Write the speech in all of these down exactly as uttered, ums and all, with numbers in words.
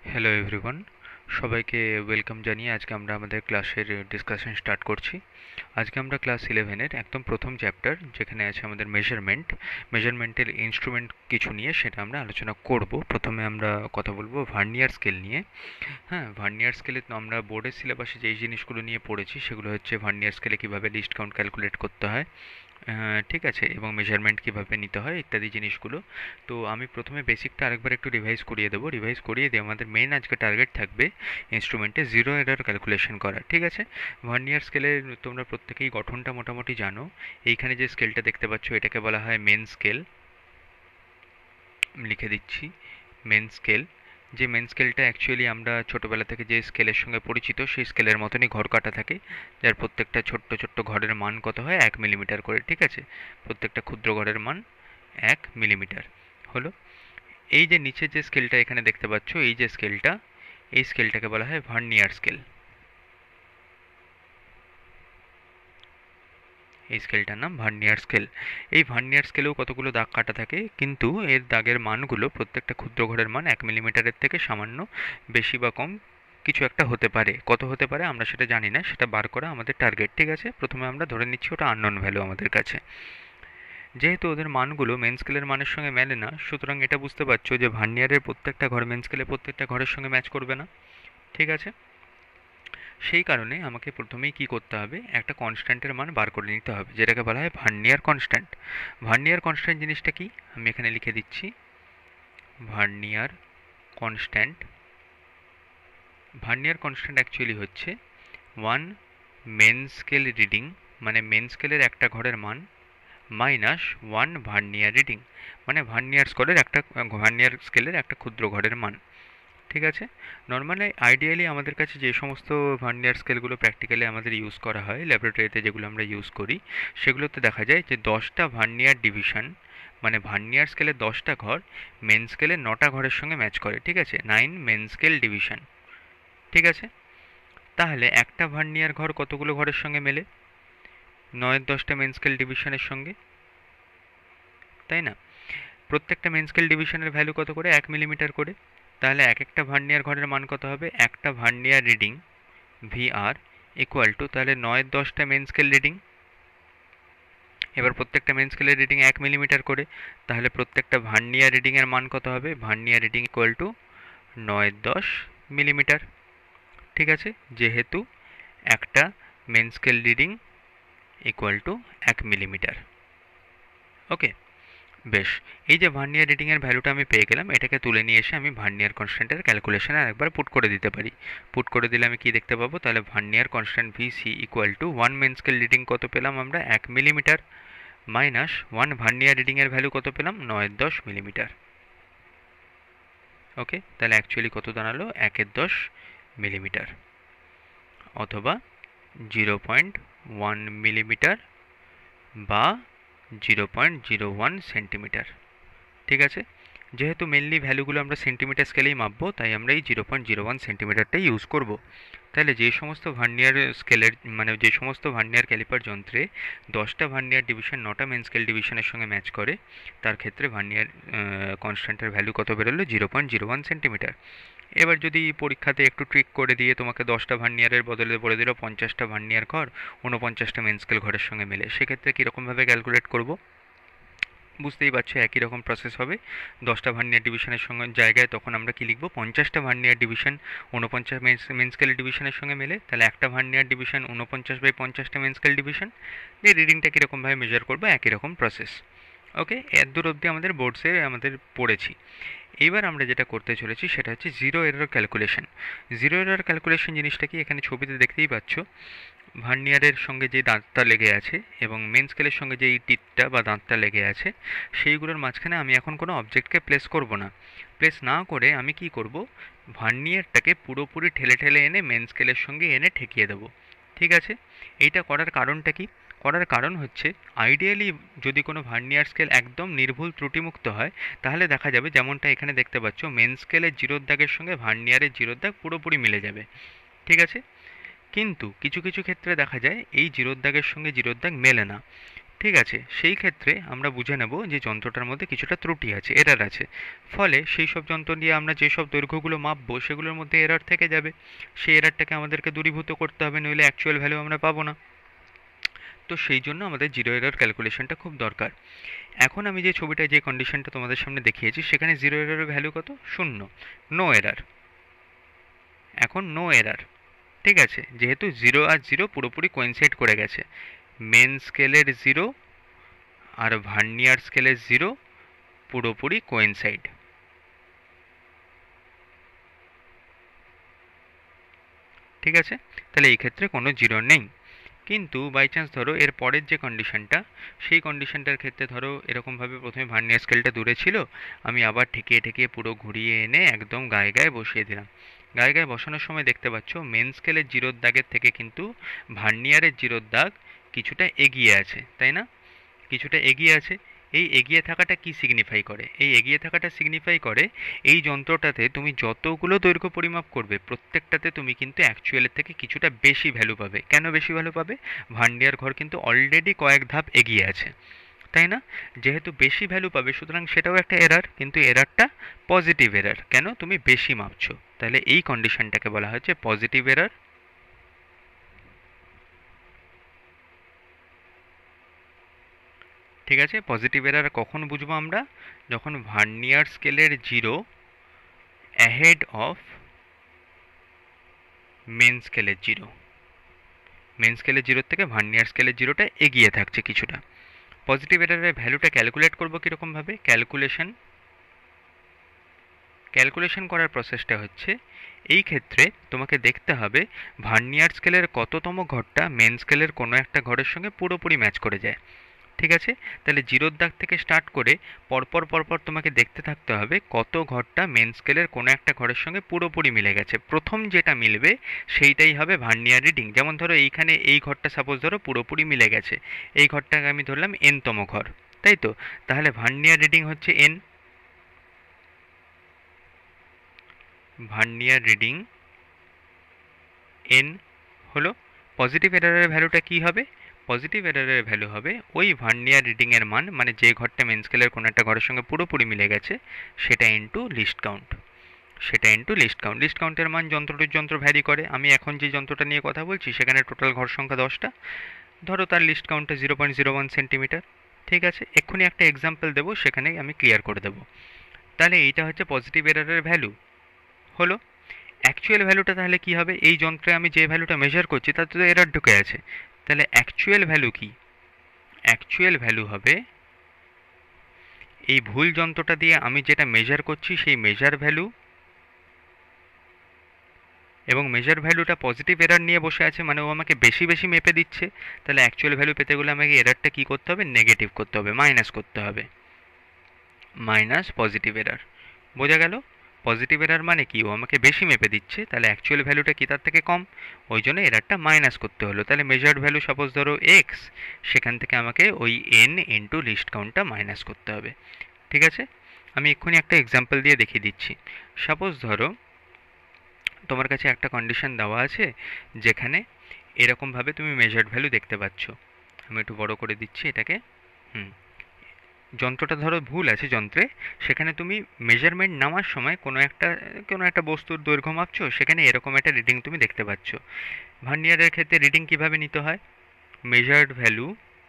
Hello everyone, সবাইকে welcome জানিয়ে আজকে আমরা আমাদের ক্লাসের ডিসকাশন স্টার্ট করছি। আজকে আমরা ক্লাস ইলেভেনের একদম প্রথম চ্যাপ্টার, যেখানে আছে আমাদের মেজারমেন্ট মেজারমেন্টের ইনস্ট্রুমেন্ট কিছু নিয়ে, সেটা আমরা আলোচনা করব। প্রথমে আমরা কথা বলবো ভার্নিয়ার স্কেল নিয়ে। হ্যাঁ, ভার্নিয়ার স্কেলে তো আমরা বোর্ডের সিলেবাসে যেই জিনিসগুলো নিয়ে পড়েছি সেগুলো হচ্ছে ভার্নিয়ার স্কেলে কীভাবে লিস্ট কাউন্ট ক্যালকুলেট করতে হয়, আহ, ঠিক আছে, এবং মেজারমেন্ট কিভাবে নিতে হয় ইত্যাদি জিনিসগুলো। তো আমি প্রথমে বেসিকটা আরেকবার একটু রিভাইজ করিয়ে দেবো। রিভাইজ করিয়ে দিয়ে আমাদের মেইন আজকে টার্গেট থাকবে ইনস্ট্রুমেন্টে জিরো এরর ক্যালকুলেশন করা, ঠিক আছে। ভার্নিয়ার স্কেলের তোমরা প্রত্যেকেই গঠনটা মোটামুটি জানো। এইখানে যে স্কেলটা দেখতে পাচ্ছ এটাকে বলা হয় মেন স্কেল। লিখে দিচ্ছি, মেন স্কেল। যে মেন স্কেলটা অ্যাকচুয়ালি আমরা ছোটোবেলা থেকে যে স্কেলের সঙ্গে পরিচিত সেই স্কেলের মতনই ঘর কাটা থাকে, যার প্রত্যেকটা ছোট্ট ছোট্ট ঘরের মান কত হয়, এক মিলিমিটার করে, ঠিক আছে। প্রত্যেকটা ক্ষুদ্র ঘরের মান এক মিলিমিটার হলো। এই যে নিচে যে স্কেলটা এখানে দেখতে পাচ্ছ, এই যে স্কেলটা, এই স্কেলটাকে বলা হয় ভার্নিয়ার স্কেল। এই স্কেলটার নাম ভার্নিয়ার স্কেল। এই ভার্নিয়ার স্কেলেও কতগুলো দাগ কাটা থাকে, কিন্তু এর দাগের মানগুলো প্রত্যেকটা ক্ষুদ্র ঘরের মান এক মিলিমিটারের থেকে সামান্য বেশি বা কম কিছু একটা হতে পারে। কত হতে পারে আমরা সেটা জানি না, সেটা বার করা আমাদের টার্গেট, ঠিক আছে। প্রথমে আমরা ধরে নিচ্ছি ওটা আননোন ভ্যালু আমাদের কাছে। যেহেতু ওদের মানগুলো মেন স্কেলের মানের সঙ্গে মেলে না, সুতরাং এটা বুঝতে পারছো যে ভার্নিয়ারের প্রত্যেকটা ঘর মেন স্কেলে প্রত্যেকটা ঘরের সঙ্গে ম্যাচ করবে না, ঠিক আছে। সেই কারণে আমাকে প্রথমেই কি করতে হবে, একটা কনস্ট্যান্টের মান বার করে নিতে হবে, যেটাকে বলা হয় ভার্নিয়ার কনস্ট্যান্ট। ভার্নিয়ার কনস্ট্যান্ট জিনিসটা কি আমি এখানে লিখে দিচ্ছি। Vernier constant vernier constant actually হচ্ছে ওয়ান মেন স্কেল রিডিং, মানে মেন স্কেলের একটা ঘরের মান, মাইনাস ওয়ান ভার্নিয়ার রিডিং, মানে ভার্নিয়ার স্কেলের একটা ভার্নিয়ার স্কেলের একটা ক্ষুদ্র ঘরের মান, ঠিক আছে। নর্মালি আইডিয়ালি আমাদের কাছে যে সমস্ত ভার্নিয়ার স্কেলগুলো প্র্যাকটিক্যালি আমাদের ইউজ করা হয় ল্যাবরেটরিতে, যেগুলো আমরা ইউজ করি, সেগুলোতে দেখা যায় যে দশটা ভার্নিয়ার ডিভিশন, মানে ভার্নিয়ার স্কেলের দশটা ঘর মেন স্কেলের নটা ঘরের সঙ্গে ম্যাচ করে, ঠিক আছে। নাইন মেন স্কেল ডিভিশন, ঠিক আছে। তাহলে একটা ভার্নিয়ার ঘর কতগুলো ঘরের সঙ্গে মেলে? নয়ের দশটা মেন স্কেল ডিভিশনের সঙ্গে, তাই না? প্রত্যেকটা মেন স্কেল ডিভিশনের ভ্যালু কত করে? এক মিলিমিটার করে। তাহলে এক একটা ভার্নিয়ার ঘরের মান কত হবে? একটা vernier reading VR equal to, তাহলে নয়ের দশটা মেন স্কেল রিডিং। এবার প্রত্যেকটা মেন স্কেলের রিডিং এক মিলিমিটার করে, তাহলে প্রত্যেকটা ভার্নিয়ার রিডিংয়ের মান কত হবে? ভার্নিয়ার রিডিং ইকুয়াল টু নয়ের দশ মিলিমিটার, ঠিক আছে। যেহেতু একটা main scale reading equal to এক মিলিমিটার। ওকে, বেশ। এই যে ভার্নিয়ার রিডিংয়ের ভ্যালুটা আমি পেয়ে গেলাম, এটাকে তুলে নিয়ে এসে আমি ভার্নিয়ার কনস্ট্যান্টের ক্যালকুলেশনে আরেকবার পুট করে দিতে পারি। পুট করে দিলে আমি কি দেখতে পাবো? তাহলে vernier constant VC equal to one main scale reading কত পেলাম আমরা? এক মিলিমিটার, মাইনাস ওয়ান ভার্নিয়ার রিডিংয়ের ভ্যালু কত পেলাম? নয়ের দশ মিলিমিটার। ওকে, তাহলে অ্যাকচুয়ালি কত দাঁড়ালো? একের দশ মিলিমিটার, অথবা জিরো পয়েন্ট ওয়ান মিলিমিটার, বা zero point zero one centimetre, ঠিক আছে। যেহেতু মেনলি ভ্যালুগুলো আমরা সেন্টিমিটার স্কেলেই মাপবো, তাই আমরা এই জিরো পয়েন্ট জিরো ওয়ান সেন্টিমিটারটাই ইউজ করব। তাহলে যে সমস্ত ভার্নিয়ার স্কেলের, মানে যে সমস্ত ভার্নিয়ার ক্যালিপার যন্ত্রে দশটা ভার্নিয়ার ডিভিশন নটা মেন স্কেল ডিভিশনের সঙ্গে ম্যাচ করে, তার ক্ষেত্রে ভার্নিয়ার কনস্ট্যান্টের ভ্যালু কত বেরোলো? Zero point zero one centimetre. এবার যদি পরীক্ষাতে একটু ট্রিক করে দিয়ে তোমাকে দশটা ভার্নিয়ারের বদলে বলে দিল পঞ্চাশটা ভার্নিয়ার ঘর ঊনপঞ্চাশটা মেন স্কেল ঘরের সঙ্গে মেলে, সেক্ষেত্রে কীরকমভাবে ক্যালকুলেট করব? বুঝতেই পারছো একই রকম প্রসেস হবে। দশটা ভার্নিয়ার ডিভিশনের সঙ্গে জায়গায় তখন আমরা কি লিখবো? পঞ্চাশটা ভার্নিয়ার ডিভিশন ঊনপঞ্চাশ মেন স্কেল ডিভিশনের সঙ্গে মেলে, তাহলে একটা ভার্নিয়ার ডিভিশন ঊনপঞ্চাশ বাই পঞ্চাশটা মেন স্কেল ডিভিশন দিয়ে রিডিংটা কীরকমভাবে মেজার করবো, একই রকম প্রসেস। ওকে, এর দূর অবধি আমাদের বোর্ডসে আমাদের পড়েছি। এইবার আমরা যেটা করতে চলেছি সেটা হচ্ছে zero error calculation. Zero error calculation জিনিসটা কি এখানে ছবিতে দেখতেই পাচ্ছ। ভার্নিয়ারের সঙ্গে যে দাঁতটা লেগে আছে এবং মেন স্কেলের সঙ্গে যে এই টিপটা বা দাঁতটা লেগে আছে, সেইগুলোর মাঝখানে আমি এখন কোনো অবজেক্টকে প্লেস করব না। প্লেস না করে আমি কি করব? ভার্নিয়ারটাকে পুরোপুরি ঠেলে ঠেলে এনে মেন স্কেলের সঙ্গে এনে ঠেকিয়ে দেবো, ঠিক আছে। এইটা করার কারণটা কি? করার কারণ হচ্ছে আইডিয়ালি যদি কোনো ভার্নিয়ার স্কেল একদম নির্ভুল ত্রুটিমুক্ত হয়, তাহলে দেখা যাবে যেমনটা এখানে দেখতে পাচ্ছ, মেন স্কেলের জিরোর দাগের সঙ্গে ভার্নিয়ারের জিরোর দাগ পুরোপুরি মিলে যাবে, ঠিক আছে। কিন্তু কিছু কিছু ক্ষেত্রে দেখা যায় এই জিরোর দাগের সঙ্গে জিরোর দাগ মেলে না। ঠিক আছে, সেই ক্ষেত্রে আমরা বুঝে নেব যে যন্ত্রটার মধ্যে কিছুটা ত্রুটি আছে, এরার আছে। ফলে সেই সব যন্ত্র দিয়ে আমরা যেসব দৈর্ঘ্যগুলো মাপবো সেগুলোর মধ্যে এরার থেকে যাবে। সেই এরারটাকে আমাদেরকে দূরীভূত করতে হবে, নইলে অ্যাকচুয়াল ভ্যালু আমরা পাবো না। তো সেই জন্য আমাদের জিরো এরার ক্যালকুলেশনটা খুব দরকার। এখন আমি যে ছবিটা, যে কন্ডিশনটা তোমাদের সামনে দেখিয়েছি, সেখানে জিরো এরারের ভ্যালু কত? শূন্য, নো এরার। এখন নো এরার, ঠিক আছে, যেহেতু জিরো আর জিরো পুরোপুরি কোইনসাইড করে গেছে, মেন স্কেলের জিরো আর ভার্নিয়ার স্কেলের জিরো পুরোপুরি কোইনসাইড। ঠিক আছে, তাহলে এই ক্ষেত্রে কোনো জিরো নেই। কিন্তু বাই চান্স ধরো এর পরের যে কন্ডিশনটা, সেই কন্ডিশনটার ক্ষেত্রে ধরো এরকমভাবে প্রথমে ভার্নিয়ার স্কেলটা দূরে ছিল, আমি আবার ঠেকিয়ে ঠেকিয়ে পুরো ঘুরিয়ে এনে একদম গায়ে গায়ে বসিয়ে দিলাম। গায়ে গায়ে বসানোর সময় দেখতে পাচ্ছ মেন স্কেলের জিরোর দাগের থেকে কিন্তু ভার্নিয়ারের জিরোর দাগ কিছুটা এগিয়ে আছে, তাই না? কিছুটা এগিয়ে আছে। এই এগিয়ে থাকাটা কি সিগনিফাই করে? এই এগিয়ে থাকাটা সিগনিফাই করে এই যন্ত্রটাতে তুমি যতগুলো দৈর্ঘ্য পরিমাপ করবে প্রত্যেকটাতে তুমি কিন্তু অ্যাকচুয়ালের থেকে কিছুটা বেশি ভ্যালু পাবে। কেন বেশি ভ্যালু পাবে? ভার্নিয়ার ঘর কিন্তু অলরেডি কয়েক ধাপ এগিয়ে আছে, তাই না? যেহেতু বেশি ভ্যালু পাবে সুতরাং সেটাও একটা এরার, কিন্তু এরারটা পজিটিভ এরার। কেন? তুমি বেশি মাপছো। তাহলে এই কন্ডিশনটাকে বলা হচ্ছে পজিটিভ এরার। ঠিক আছে, পজিটিভ এরার কখন বুঝবো আমরা? যখন ভার্নিয়ার স্কেলের জিরো অ্যাহেড অফ মেন স্কেলের জিরো, মেন স্কেলের জিরোর থেকে ভার্নিয়ার স্কেলের জিরোটা এগিয়ে থাকছে কিছুটা। পজিটিভ এরারের ভ্যালুটা ক্যালকুলেট করবো কীরকমভাবে? ক্যালকুলেশন ক্যালকুলেশন করার প্রসেসটা হচ্ছে, এই ক্ষেত্রে তোমাকে দেখতে হবে ভার্নিয়ার স্কেলের কততম ঘরটা মেন স্কেলের কোনো একটা ঘরের সঙ্গে পুরোপুরি ম্যাচ করে যায়। ঠিক আছে, তাহলে জিরোর দাগ থেকে স্টার্ট করে পরপর পরপর তোমাকে দেখতে থাকতে হবে কত ঘরটা মেন স্কেলের কোনো একটা ঘরের সঙ্গে পুরোপুরি মিলে গেছে। প্রথম যেটা মিলবে সেইটাই হবে ভার্নিয়ার রিডিং। যেমন ধরো এইখানে এই ঘরটা সাপোজ ধরো পুরোপুরি মিলে গেছে, এই ঘরটাকে আমি ধরলাম এন তম ঘর, তাই তো? তাহলে ভার্নিয়ার রিডিং হচ্ছে এন। ভার্নিয়ার রিডিং এন হলো। পজিটিভ এরারের ভ্যালুটা কি হবে? পজিটিভ এরারের ভ্যালু হবে ওই ভার্নিয়ার রিডিংয়ের মান, মানে যে ঘরটা মেন স্কেলের কোনো একটা ঘরের সঙ্গে পুরোপুরি মিলে গেছে, সেটা ইনটু লিস্ট কাউন্ট। সেটা ইনটু লিস্ট কাউন্ট। লিস্ট কাউন্টের মান যন্ত্র টু যন্ত্র ভ্যারি করে। আমি এখন যে যন্ত্রটা নিয়ে কথা বলছি সেখানে টোটাল ঘর সংখ্যা দশটা, ধরো তার লিস্ট কাউন্টে zero point zero one centimetre. ঠিক আছে, এক্ষুনি একটা এক্সাম্পল দেবো, সেখানে আমি ক্লিয়ার করে দেবো। তাহলে এইটা হচ্ছে পজিটিভ এরারের ভ্যালু হলো। অ্যাকচুয়াল ভ্যালুটা তাহলে কি হবে? এই যন্ত্রে আমি যে ভ্যালুটা মেজার করছি তাতে তো এরার ঢুকে আছে, তাহলে অ্যাকচুয়াল ভ্যালু কি? অ্যাকচুয়াল ভ্যালু হবে এই ভুল যন্ত্রটা দিয়ে আমি যেটা মেজার করছি সেই মেজার ভ্যালু, এবং মেজার ভ্যালুটা পজিটিভ এরার নিয়ে বসে আছে, মানে ও আমাকে বেশি বেশি মেপে দিচ্ছে। তাহলে অ্যাকচুয়াল ভ্যালু পেতে গেলে আমাকে এরারটা কী করতে হবে? নেগেটিভ করতে হবে, মাইনাস করতে হবে, মাইনাস পজিটিভ এরার। বোঝা গেল? পজিটিভ এরার মানে কি? ও আমাকে বেশি মেপে দিচ্ছে, তাহলে অ্যাকচুয়াল ভ্যালুটা কি তার থেকে কম, ওই জন্য এরারটা মাইনাস করতে হলো। তাহলে মেজার্ড ভ্যালু সাপোজ ধরো এক্স, সেখান থেকে আমাকে ওই এন ইন্টু লিস্ট কাউন্টটা মাইনাস করতে হবে। ঠিক আছে, আমি এক্ষুনি একটা এক্সাম্পল দিয়ে দেখিয়ে দিচ্ছি। সাপোজ ধরো তোমার কাছে একটা কন্ডিশন দেওয়া আছে যেখানে এরকমভাবে তুমি মেজার্ড ভ্যালু দেখতে পাচ্ছ। আমি একটু বড় করে দিচ্ছি এটাকে। হুম, যন্ত্রটা ধরো ভুল আছে যন্ত্রে, সেখানে তুমি মেজারমেন্ট নেওয়ার সময় কোনো একটা কোনো একটা বস্তুর দৈর্ঘ্য মাপছো, সেখানে এরকম একটা রিডিং তুমি দেখতে পাচ্ছ। ভার্নিয়ারের ক্ষেত্রে রিডিং কিভাবে নিতে হয়? Measured value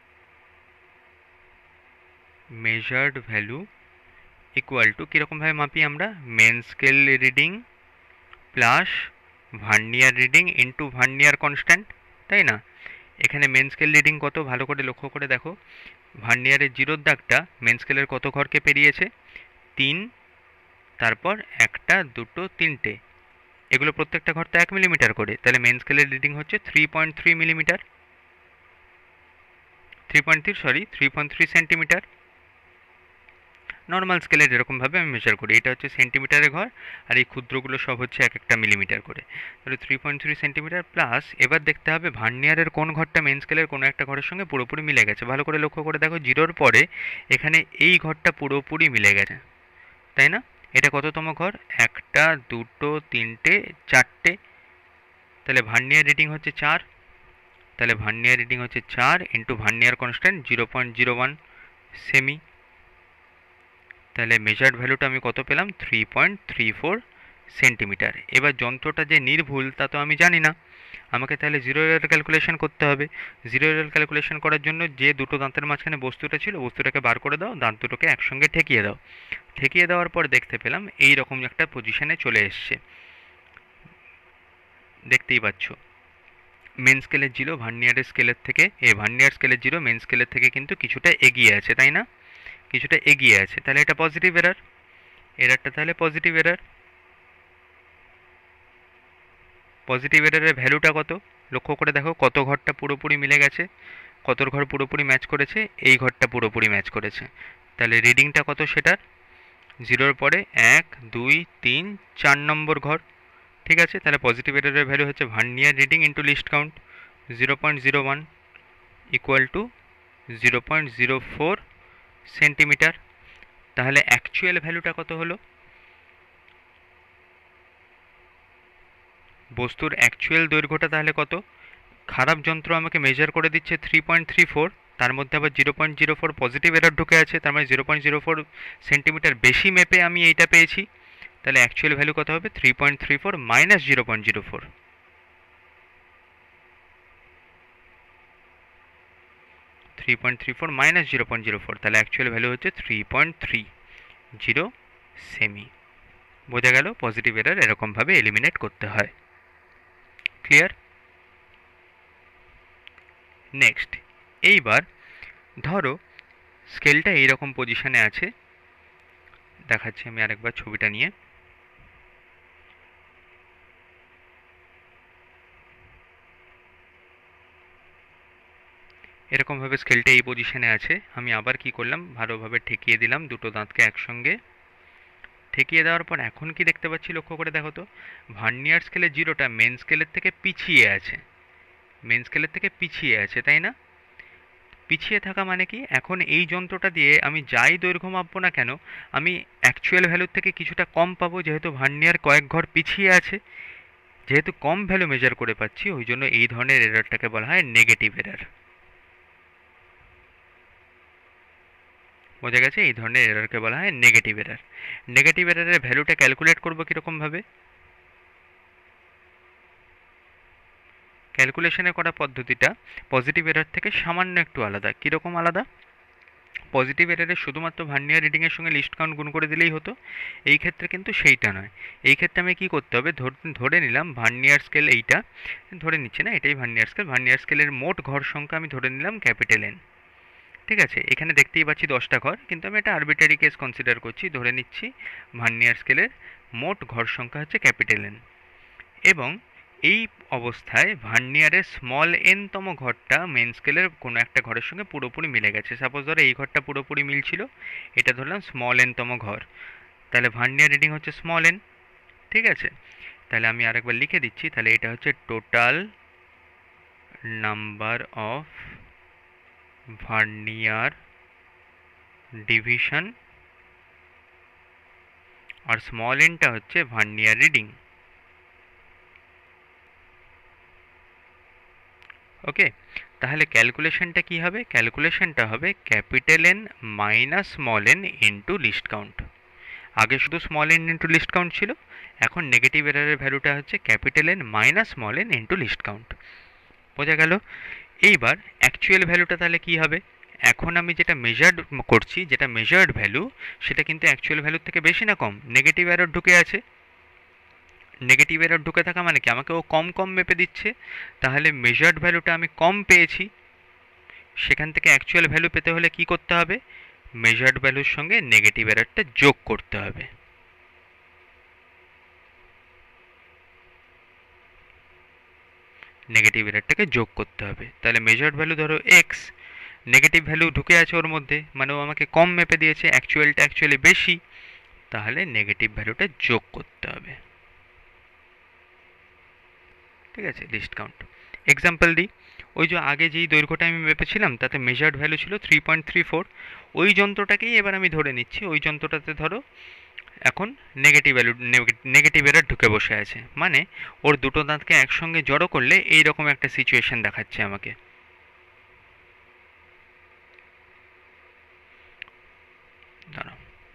measured value equal to কীরকমভাবে মাপি আমরা? Main scale reading plus vernier reading into vernier constant, তাই না? এখানে মেন স্কেল রিডিং কত ভালো করে লক্ষ্য করে দেখো। ভার্নিয়ারের জিরোর দাগটা মেন স্কেলের কত ঘরকে পেরিয়েছে? তিন, তারপর একটা, দুটো, তিনটে, এগুলো প্রত্যেকটা ঘর তো এক মিলিমিটার করে, তাহলে মেন স্কেলের রিডিং হচ্ছে three point three millimetre, three point three sorry three point three centimetre. Normal স্কেলের যেরকমভাবে আমি মেজার করি, এটা হচ্ছে সেন্টিমিটারের ঘর, আর এই ক্ষুদ্রগুলো সব হচ্ছে এক একটা মিলিমিটার করে। তাহলে three point three centimetre plus, এবার দেখতে হবে ভার্নিয়ারের কোন ঘরটা মেন স্কেলের কোনো একটা ঘরের সঙ্গে পুরোপুরি মিলে গেছে। ভালো করে লক্ষ্য করে দেখো, জিরোর পরে এখানে এই ঘরটা পুরোপুরি মিলে গেছে, তাই না? এটা কততম ঘর? একটা, দুটো, তিনটে, চারটে, তাহলে ভার্নিয়ার রিডিং হচ্ছে চার। তাহলে ভার্নিয়ার রিডিং হচ্ছে চার into vernier constant zero point zero one সেমি। তাহলে মেজার্ড ভ্যালুটা আমি কত পেলাম? Three point three four centimetre. এবার যন্ত্রটা যে নির্ভুল তা তো আমি জানি না, আমাকে তাহলে জিরো এরর ক্যালকুলেশন করতে হবে। জিরো এরর ক্যালকুলেশন করার জন্য যে দুটো দাঁতের মাঝখানে বস্তুটা ছিল, বস্তুটাকে বার করে দাও, দাঁত দুটোকে একসঙ্গে ঠেকিয়ে দাও। ঠেকিয়ে দেওয়ার পর দেখতে পেলাম এই রকম একটা পজিশনে চলে এসছে, দেখতেই পাচ্ছ। মেন স্কেলের জিরো ভার্নিয়ারের স্কেলের থেকে, এ ভার্নিয়ার স্কেলের জিরো মেন স্কেলের থেকে কিন্তু কিছুটা এগিয়ে আছে, তাই না? কিছুটা এগিয়ে আছে, তাহলে এটা পজিটিভ এরার। এরারটা তাহলে পজিটিভ এরার। পজিটিভ এরারের ভ্যালুটা কত লক্ষ্য করে দেখো, কত ঘরটা পুরোপুরি মিলে গেছে, কত ঘর পুরোপুরি ম্যাচ করেছে, এই ঘরটা পুরোপুরি ম্যাচ করেছে। তাহলে রিডিংটা কত সেটার? জিরোর পরে এক দুই তিন চার নম্বর ঘর, ঠিক আছে। তাহলে পজিটিভ এরারের ভ্যালু হচ্ছে vernier reading into least count, zero point zero one equal to zero point zero four centimetre. তাহলে অ্যাকচুয়াল ভ্যালুটা কত হলো? বস্তুর অ্যাকচুয়াল দৈর্ঘ্যটা তাহলে কত? খারাপ যন্ত্র আমাকে মেজার করে দিচ্ছে থ্রি পয়েন্ট থ্রি ফোর, তার মধ্যে আবার zero point zero four positive error ঢুকে আছে, তার মানে zero point zero four centimetre বেশি মেপে আমি এইটা পেয়েছি। তাহলে অ্যাকচুয়াল ভ্যালু কত হবে? Three point three four minus zero point zero four, three point three four minus zero point zero four, তাহলে অ্যাকচুয়াল ভ্যালু হচ্ছে থ্রি পয়েন্ট থ্রি জিরো সেমি। বোঝা গেল পজিটিভ এরার এরকমভাবে এলিমিনেট করতে হয়। ক্লিয়ার? নেক্সট, এইবার ধরো স্কেলটা এইরকম পজিশনে আছে, দেখাচ্ছি আমি আরেকবার ছবিটা নিয়ে। এরকমভাবে স্কেলটা এই পজিশনে আছে, আমি আবার কি করলাম, ভালোভাবে ঠেকিয়ে দিলাম দুটো দাঁতকে একসঙ্গে। ঠেকিয়ে দেওয়ার পর এখন কি দেখতে পাচ্ছি লক্ষ্য করে দেখো তো, ভার্নিয়ার স্কেলের জিরোটা মেন স্কেলের থেকে পিছিয়ে আছে, মেন স্কেলের থেকে পিছিয়ে আছে, তাই না? পিছিয়ে থাকা মানে কি, এখন এই যন্ত্রটা দিয়ে আমি যাই দৈর্ঘ্য মাপবো না কেন, আমি অ্যাকচুয়াল ভ্যালুর থেকে কিছুটা কম পাবো, যেহেতু ভার্নিয়ার কয়েক ঘর পিছিয়ে আছে। যেহেতু কম ভ্যালু মেজার করে পাচ্ছি, ওই জন্য এই ধরনের এরারটাকে বলা হয় নেগেটিভ এরার। বোঝা গেছে? এই ধরনের এরারকে বলা হয় নেগেটিভ এরার। নেগেটিভ এরারের ভ্যালুটা ক্যালকুলেট করবো কীরকমভাবে? ক্যালকুলেশনে করা পদ্ধতিটা পজিটিভ এরার থেকে সামান্য একটু আলাদা। কীরকম আলাদা? পজিটিভ এরারে শুধুমাত্র ভার্নিয়ার রিডিংয়ের সঙ্গে লিস্ট কাউন্ট গুণ করে দিলেই হতো, এই ক্ষেত্রে কিন্তু সেইটা নয়। এই ক্ষেত্রে আমি কী করতে হবে, ধরে নিলাম ভার্নিয়ার স্কেল এইটা, ধরে নিচ্ছি না এটাই ভার্নিয়ার স্কেল, ভার্নিয়ার স্কেলের মোট ঘর সংখ্যা আমি ধরে নিলাম ক্যাপিটাল এন, ঠিক আছে। এখানে দেখতেই পাচ্ছি দশটা ঘর, কিন্তু আমি একটা আরবিটারি কেস কনসিডার করছি, ধরে নিচ্ছি ভার্নিয়ার স্কেলের মোট ঘর সংখ্যা হচ্ছে ক্যাপিটাল এন। এবং এই অবস্থায় ভার্নিয়ারের স্মল এন তম ঘরটা মেন স্কেলের কোনো একটা ঘরের সঙ্গে পুরোপুরি মিলে গেছে। সাপোজ ধরো এই ঘরটা পুরোপুরি মিলছিল, এটা ধরলাম স্মল এন তম ঘর, তাহলে ভার্নিয়ার রিডিং হচ্ছে স্মল এন, ঠিক আছে। তাহলে আমি আরেকবার লিখে দিচ্ছি, তাহলে এটা হচ্ছে total number of vernier division, আর স্মল এনটা হচ্ছে ভার্নিয়ার রিডিং। ওকে, তাহলে ক্যালকুলেশনটা কি হবে? ক্যালকুলেশনটা হবে capital N minus small n into least count. আগে শুধু small n into least count ছিল, এখন নেগেটিভ এরারের ভ্যালুটা হচ্ছে capital N minus small n into least count. বোঝা গেল? এইবার অ্যাকচুয়াল ভ্যালুটা তাহলে কি হবে? এখন আমি যেটা মেজার্ড করছি, যেটা মেজার্ড ভ্যালু, সেটা কিন্তু অ্যাকচুয়াল ভ্যালুর থেকে বেশি না কম? নেগেটিভ এরর ঢুকে আছে, নেগেটিভ এরর ঢুকে থাকা মানে কি, আমাকে ও কম কম মেপে দিচ্ছে, তাহলে মেজার্ড ভ্যালুটা আমি কম পেয়েছি। সেখান থেকে অ্যাকচুয়াল ভ্যালু পেতে হলে কি করতে হবে? মেজার্ড ভ্যালুর সঙ্গে নেগেটিভ এররটা যোগ করতে হবে। নেগেটিভ এররটাকে যোগ করতে হবে। তাহলে মেজার্ড ভ্যালু ধরো এক্স, নেগেটিভ ভ্যালু ঢুকে আছে ওর মধ্যে, মানে ও আমাকে কম মেপে দিয়েছে, অ্যাকচুয়ালটা অ্যাকচুয়ালি বেশি, তাহলে নেগেটিভ ভ্যালুটা যোগ করতে হবে, ঠিক আছে, লিস্ট কাউন্ট। এক্সাম্পল দিই, ওই যে আগে যেই দৈর্ঘ্যটা আমি মেপেছিলাম তাতে মেজার্ড ভ্যালু ছিল থ্রি পয়েন্ট থ্রি ফোর, ওই যন্ত্রটাকেই এবার আমি ধরে নিচ্ছি, ওই যন্ত্রটাতে ধরো এখন নেগেটিভ ভ্যালু নেগেটিভ এরার ঢুকে বসে আছে, মানে ওর দুটো দাঁতকে একসঙ্গে জড়ো করলে এই রকম একটা সিচুয়েশন দেখাচ্ছে আমাকে। দাঁড়াও,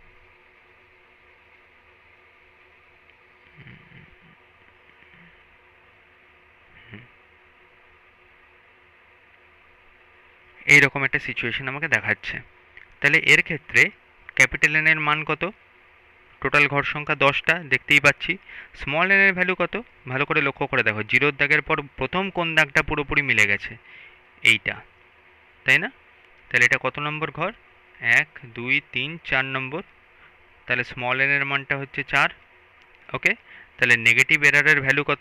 এইরকম একটা সিচুয়েশন আমাকে দেখাচ্ছে। তাহলে এর ক্ষেত্রে ক্যাপিটাল এন এর মান কত? টোটাল ঘর সংখ্যা দশটা দেখতেই পাচ্ছি। স্মল এন এর ভ্যালু কত? ভালো করে লক্ষ্য করে দেখো, জিরোর দাগের পর প্রথম কোন দাগটা পুরোপুরি মিলে গেছে? এইটা, তাই না? তাহলে এটা কত নম্বর ঘর? এক, দুই, তিন, চার নম্বর। তাহলে স্মল এন এর মানটা হচ্ছে চার। ওকে, তাহলে নেগেটিভ এরারের ভ্যালু কত?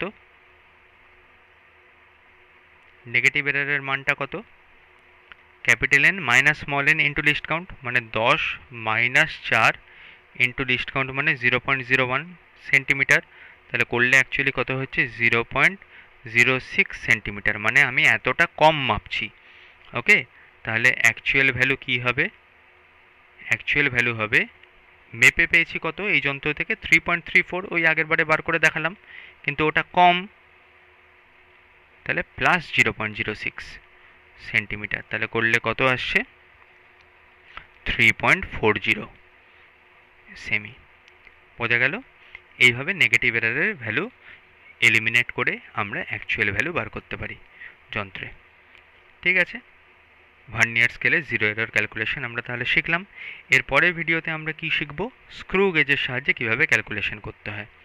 নেগেটিভ এরারের মানটা কত? Capital N minus small n into least count, মানে দশ মাইনাস চার ইন্টু লিস্ট কাউন্ট মানে zero point zero one centimetre. তাহলে করলে অ্যাকচুয়ালি কত হচ্ছে? Zero point zero six centimetre, মানে আমি এতটা কম মাপছি। ওকে, তাহলে অ্যাকচুয়াল ভ্যালু কী হবে? অ্যাকচুয়াল ভ্যালু হবে, মেপে পেয়েছি কত এই যন্ত্র থেকে? থ্রি পয়েন্ট থ্রি ফোর, ওই আগের বারে বার করে দেখালাম, কিন্তু ওটা কম, তাহলে plus zero point zero six centimetre. তাহলে করলে কত আসছে? থ্রি পয়েন্ট ফোর জিরো সেমি। বোঝা গেল? এইভাবে নেগেটিভ এরারের ভ্যালু এলিমিনেট করে আমরা অ্যাকচুয়াল ভ্যালু বার করতে পারি যন্ত্রে। ঠিক আছে, ভার্নিয়ার স্কেলে জিরো এরর ক্যালকুলেশন আমরা তাহলে শিখলাম। এর পরের ভিডিওতে আমরা কি শিখব? স্ক্রু গেজের সাহায্যে কীভাবে ক্যালকুলেশন করতে হয়।